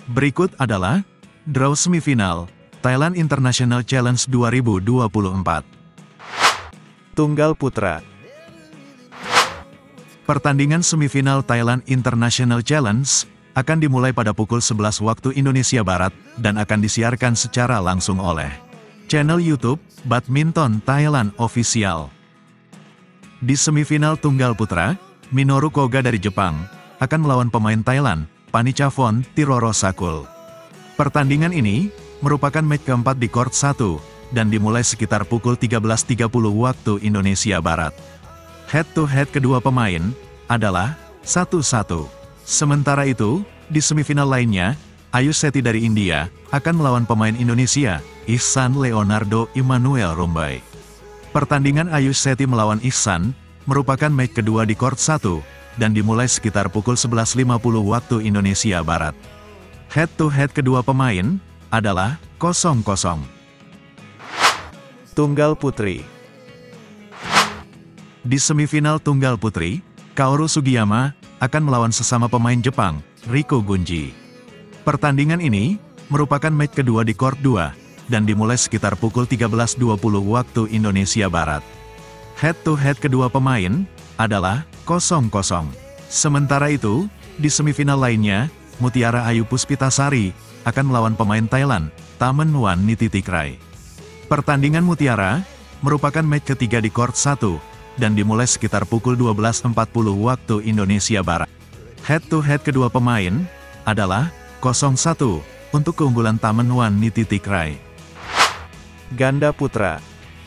Berikut adalah draw semifinal Thailand International Challenge 2024. Tunggal Putra. Pertandingan semifinal Thailand International Challenge akan dimulai pada pukul 11 waktu Indonesia Barat dan akan disiarkan secara langsung oleh channel YouTube Badminton Thailand Official. Di semifinal Tunggal Putra, Minoru Koga dari Jepang akan melawan pemain Thailand, Panichavon Tirorosakul. Pertandingan ini merupakan match keempat di court 1 dan dimulai sekitar pukul 13.30 waktu Indonesia Barat. Head-to-head kedua pemain adalah 1-1. Sementara itu, di semifinal lainnya, Ayush Setty dari India akan melawan pemain Indonesia, Ihsan Leonardo Immanuel Rumbai. Pertandingan Ayush Setty melawan Ihsan merupakan match kedua di court 1 dan dimulai sekitar pukul 11.50 waktu Indonesia Barat. Head-to-head kedua pemain adalah 0-0. Tunggal Putri. Di semifinal Tunggal Putri, Kaoru Sugiyama akan melawan sesama pemain Jepang, Riko Gunji. Pertandingan ini merupakan match kedua di court 2 dan dimulai sekitar pukul 13.20 waktu Indonesia Barat. Head-to-head kedua pemain adalah 0-0. Sementara itu, di semifinal lainnya, Mutiara Ayu Puspitasari akan melawan pemain Thailand, Tamenwan Nititikai. Pertandingan Mutiara merupakan match ketiga di court 1 dan dimulai sekitar pukul 12.40 waktu Indonesia Barat. Head-to-head kedua pemain adalah 0-1 untuk keunggulan Tamenwan Nititikai. Ganda Putra.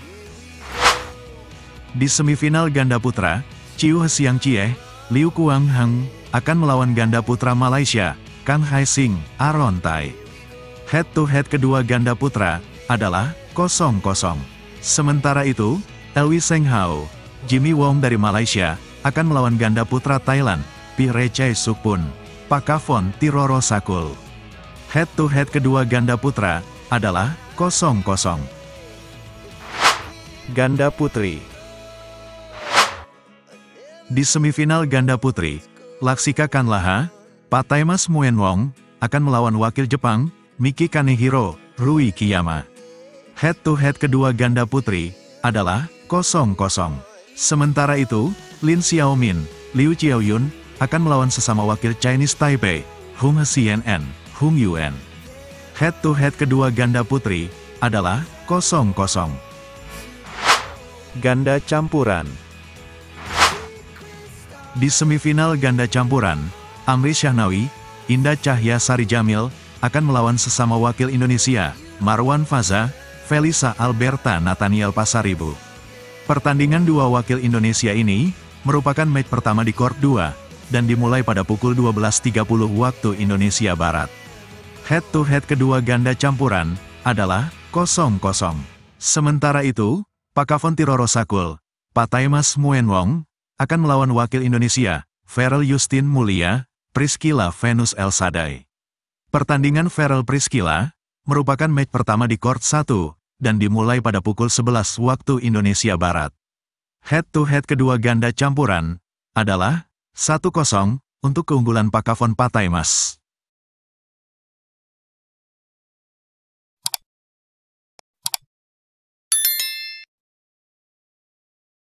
Di semifinal Ganda Putra, Chiu Hsiang Chie, Liu Kuang Heng akan melawan ganda putra Malaysia, Kang Hai Sing, Aaron Tai. Head-to-head kedua ganda putra adalah 0-0. Sementara itu, Elwi Seng Hao, Jimmy Wong dari Malaysia akan melawan ganda putra Thailand, Pirechai Sukpun, Pakavon Tirorosakul. Head-to-head kedua ganda putra adalah 0-0. Ganda Putri. Di semifinal ganda putri, Laksika Kanlaha, Pataimas Muenwong akan melawan wakil Jepang, Miki Kanehiro, Rui Kiyama. Head-to-head kedua ganda putri adalah 0-0. Sementara itu, Lin Xiaomin, Liu Qiaoyun akan melawan sesama wakil Chinese Taipei, Hung Hsien, Hung Yuen. Head-to-head kedua ganda putri adalah 0-0. Ganda Campuran. Di semifinal ganda campuran, Amri Syahnawi, Indah Cahya Sari Jamil akan melawan sesama wakil Indonesia, Marwan Faza, Felisa Alberta Nathaniel Pasaribu. Pertandingan dua wakil Indonesia ini merupakan match pertama di court 2 dan dimulai pada pukul 12.30 waktu Indonesia Barat. Head-to-head kedua ganda campuran adalah 0-0. Sementara itu, Pakavon Tirorosakul, Pataimas Muenwong akan melawan wakil Indonesia, Ferel Justin Mulia, Priscilla Venus Elsadai. Pertandingan Ferel Priscilla merupakan match pertama di court 1 dan dimulai pada pukul 11 waktu Indonesia Barat. Head-to-head kedua ganda campuran adalah 1-0 untuk keunggulan Pakavon Pataimas.